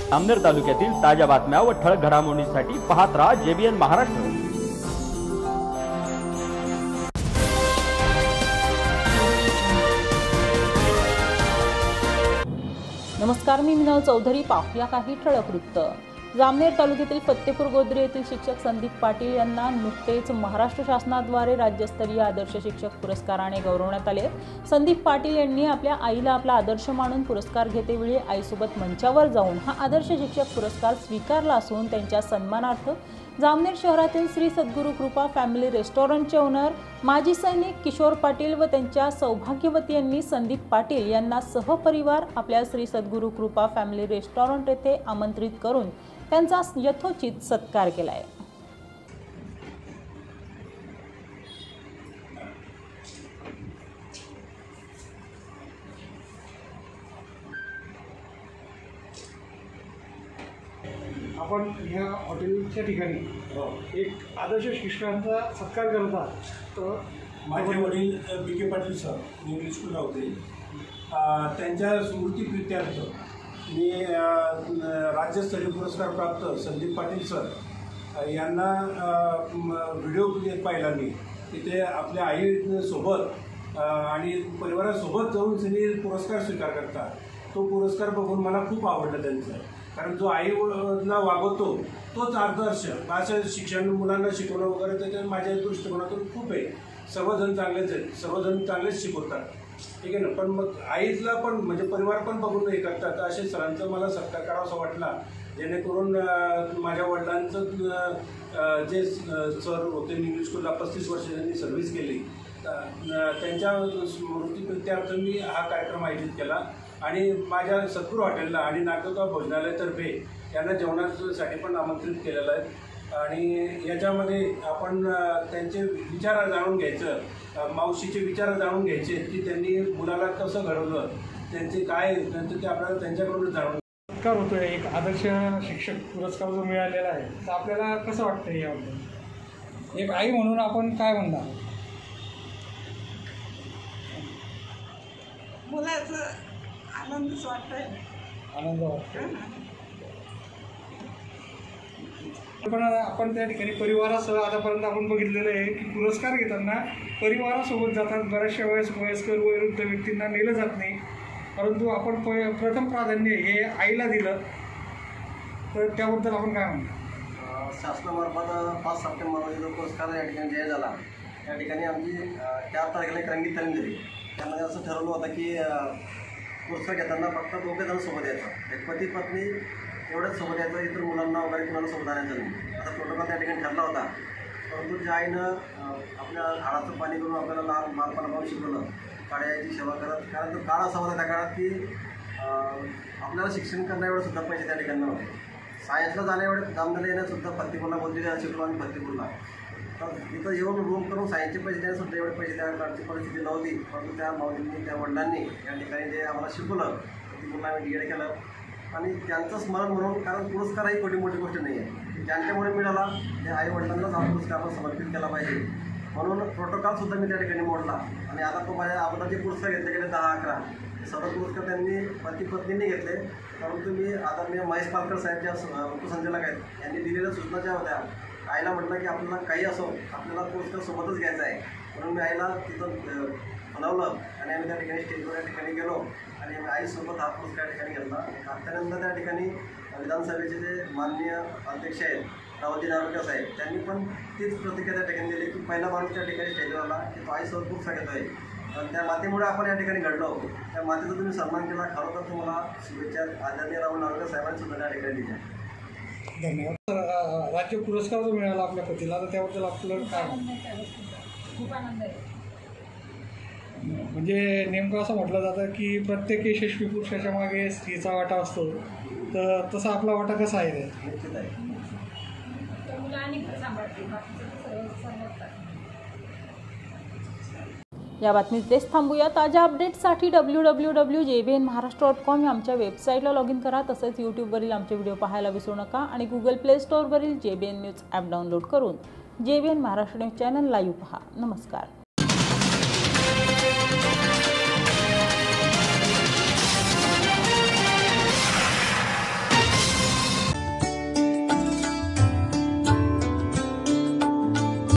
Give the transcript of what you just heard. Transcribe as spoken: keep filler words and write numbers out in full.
जामनेर तालुक्यातील ताज्या बातम्या व ठळक घडामोडींसाठी पाहत राहा जेबीएन महाराष्ट्र। नमस्कार, मी मिनल चौधरी। पाहूया काही ठळक वृत्त। जामनेर तालुक्यातील फत्तेपूर गोद्रे येथील शिक्षक संदीप पाटील यांना नुकतेच महाराष्ट्र शासनाद्वारे राज्यस्तरीय आदर्श शिक्षक पुरस्काराने गौरवण्यात आले। संदीप पाटील यांनी आपल्या आईला आपला आदर्श मानून पुरस्कार घेतेवेळी आईसोबत मंचावर जाऊन हा आदर्श शिक्षक पुरस्कार स्वीकारला असून त्यांच्या सन्मानार्थ जामनेर शहरातील श्री सद्गुरू कृपा फॅमिली रेस्टॉरंटचे ओनर माजी सैनिक किशोर पाटील व त्यांच्या सौभाग्यवती यांनी संदीप पाटील यांना सहपरिवार आपल्या श्री सद्गुरू कृपा फॅमिली रेस्टॉरंट येथे आमंत्रित करून त्यांचा यथोचित सत्कार केला आहे। आपण ह्या हॉटेलच्या ठिकाणी एक आदर्श शिक्षकांचा सत्कार करत आहात। तर माझे वडील B K Patil sir English स्कूलला होते। त्यांच्या स्मृतीप्रित्यर्थ मी राज्यस्तरीय पुरस्कार प्राप्त संदीप पाटील सर यांना व्हिडिओ पाहिला मी। तिथे आपल्या आईसोबत आणि परिवारासोबत जाऊन त्यांनी पुरस्कार स्वीकार करतात। तो पुरस्कार बघून मला खूप आवडलं त्यांचं, कारण जो आईला वागवतो तोच आदर्श। असं शिक्षण मुलांना शिकवणं वगैरे त्याच्या माझ्या दृष्टिकोनातून खूप आहे। सर्वजण चांगलेच आहेत, सर्वजण चांगलेच शिकवतात, ठीक आहे ना। पण मग आईला पण म्हणजे परिवार पण बघून हे करतात। असे सरांचं मला सत्कार करावासा वाटला, जेणेकरून माझ्या वडिलांचं जे सर होते इंग्लिश स्कूलला पस्तीस वर्ष त्यांनी सर्व्हिस केली, त्यांच्या स्मृतीप्रित्यर्थ मी हा कार्यक्रम आयोजित केला। आणि माझ्या सद्गुरू हॉटेलला आणि नागोगाव भोजनालयातर्फे यांना जेवणासाठी पण आमंत्रित केलेलं आहे। आणि याच्यामध्ये आपण त्यांचे विचार जाणून घ्यायचं, मावशीचे विचार जाणून घ्यायचे की त्यांनी मुलाला कसं घडवलं, त्यांचे काय त्यांचं ते आपल्याला त्यांच्याकडून जाणून सत्कार होतोय। एक आदर्श शिक्षक पुरस्कार जो मिळालेला आहे, तर आपल्याला कसं वाटतं याबद्दल? एक आई म्हणून आपण काय म्हणणार? मुलाचं आनंदच वाटतोय, आनंद वाटतो। पण आपण त्या ठिकाणी परिवारासह आतापर्यंत आपण बघितलेलं आहे की पुरस्कार घेताना परिवारासोबत जातात। बऱ्याचशा वयस वयस्कर वयोवृद्ध व्यक्तींना नेलं जात नाही, परंतु आपण प प्रथम प्राधान्य हे आईला दिलं, तर त्याबद्दल आपण काय म्हणतो? शासनामार्फत पाच सप्टेंबर रोजी जो पुरस्कार या ठिकाणी जाहीर झाला, त्या ठिकाणी आमची चार तारखेला एक रंगीत तालीम दिली। त्यामध्ये असं ठरवलं होतं की पुरस्कार घेताना फक्त दोघे जण सोबत यायचं, एक पती पत्नी एवढंच सोबत यायचं, इतर मुलांना वगैरे कुणाला सोबत आणायचं नाही, असा प्रोटोकॉल त्या ठिकाणी ठरला होता। परंतु ज्या आईनं आपल्या हाडाचं पाणी करून आपल्याला लहान बालपणापासून शिकवलं, काळ्याची सेवा करत, कारण तो काळ असा होता त्या काळात की आपल्याला शिक्षण करण्या एवढं सुद्धा पैसे त्या ठिकाणी नव्हते। सायन्सला जाण्या एवढे जामनेरला येण्यासुद्धा फत्तेपूरला बोललेल्या शिकलो आणि फत्तेपूरला, तर तिथं येऊन रूम करून सायन्सचे पैसे देण्यासुद्धा एवढे पैसे त्या काळची परिस्थिती नव्हती। परंतु त्या माऊलींनी त्या वडिलांनी या ठिकाणी जे आम्हाला शिकवलं, ती मुलं आम्ही डी एड केलं आणि त्यांचं स्मरण म्हणून, कारण पुरस्कार ही छोटी मोठी गोष्ट नाही आहे, त्यांच्यामुळे मिळाला, त्या आई वडिलांनाच हा पुरस्कार आपण समर्पित केला पाहिजे म्हणून प्रोटोकॉलसुद्धा मी त्या ठिकाणी मोडला। आणि आता तो माझ्या अगोदर जे पुरस्कार घेतले गेले दहा अकरा सर्व पुरस्कार त्यांनी पती पत्नींनी घेतले, परंतु मी आदरणीय महेश पालकर साहेब ज्या उपसंचालक आहेत यांनी दिलेल्या सूचना ज्या होत्या, आईला म्हटलं की आपल्याला काही असो आपल्याला पुरस्कार सोबतच घ्यायचा आहे, म्हणून मी आईला तिथं बनवलं आणि आम्ही त्या ठिकाणी स्टेजवर त्या ठिकाणी गेलो आणि आईसोबत हा पुरस्कार त्या ठिकाणी घेतला। त्यानंतर त्या ठिकाणी विधानसभेचे जे माननीय अध्यक्ष आहेत रावजी नार्वेकर साहेब, त्यांनी पण तीच प्रतिक्रिया त्या ठिकाणी दिली की पहिला माणूस त्या ठिकाणी स्टेजवर आला की तो आईसोबत पुरस्कार घेतो आहे, आणि त्या मातेमुळे आपण या ठिकाणी घडलो, त्या मातेचा तुम्ही सन्मान केला, खरोखर तुम्हाला शुभेच्छा आदरणीय राव नार्वेकर साहेबांनी सुद्धा त्या ठिकाणी दिल्या। धन्यवाद। राज्य पुरस्कार जो मिळाला आपल्या पतीला, तर त्याबद्दल आपलं काय? खूप आनंद आहे। म्हणजे नेमकं असं म्हटलं जातं की प्रत्येक यशस्वी पुरुषाच्या मागे स्त्रीचा वाटा असतो, तर तसा आपला वाटा कसा आहे? ते निश्चित आहे। या बातमीत तेच थांबूया। ताज्या अपडेट्ससाठी W W W JBN Maharashtra dot com या आमच्या वेबसाईटला लॉग इन करा। तसेच यूट्यूबवरील आमचे व्हिडिओ पाहायला विसरू नका आणि गुगल प्ले स्टोअरवरील जेबीएन न्यूज ॲप डाउनलोड करून JBN Maharashtra news channel live पहा। नमस्कार।